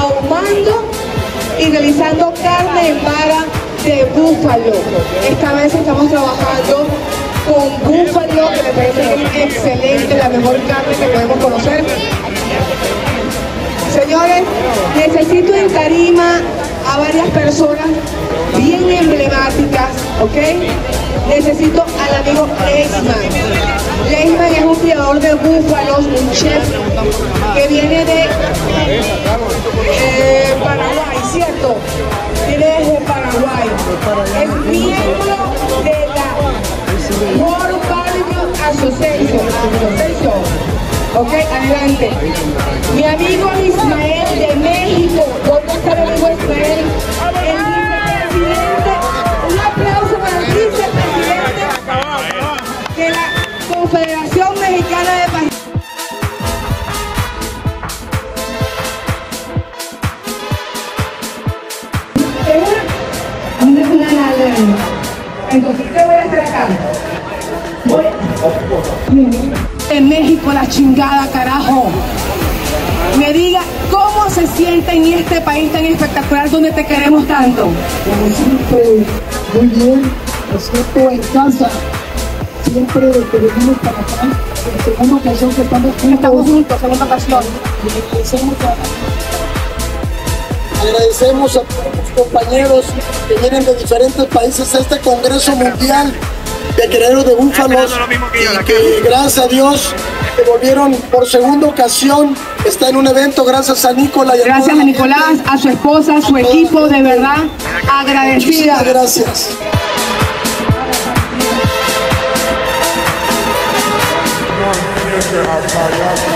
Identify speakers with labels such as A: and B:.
A: ahumando y realizando carne en vara de búfalo. Esta vez estamos trabajando con búfalo, que me parece excelente, la mejor carne que podemos conocer. Señores, necesito en tarima a varias personas bien emblemáticas, ¿ok? Necesito al amigo Leisman. Leisman es un criador de búfalos, un chef que viene de Paraguay, ¿cierto? Viene desde Paraguay. Es miembro de la World Barbecue Association. Ok, adelante. Mi amigo Ismael de México. ¿Dónde está el amigo Ismael? El vicepresidente. Un aplauso para el vicepresidente de la Confederación Mexicana de Países. Entonces, ¿qué voy a hacer acá? En México, la chingada, carajo. Me diga cómo se siente en este país tan espectacular donde te queremos tanto.
B: Como siempre, muy bien, me siento en casa. Siempre que venimos para acá, la segunda ocasión que estamos juntos,
A: segunda ocasión.
B: Agradecemos a todos los compañeros que vienen de diferentes países a este Congreso Mundial de Criaderos de Búfalos, y que gracias a Dios que volvieron por segunda ocasión. Está en un evento gracias a Nicolás.
A: Gracias a Nicolás, a su esposa, a su equipo, de verdad agradecida.
B: Muchísimas gracias.
C: Gracias.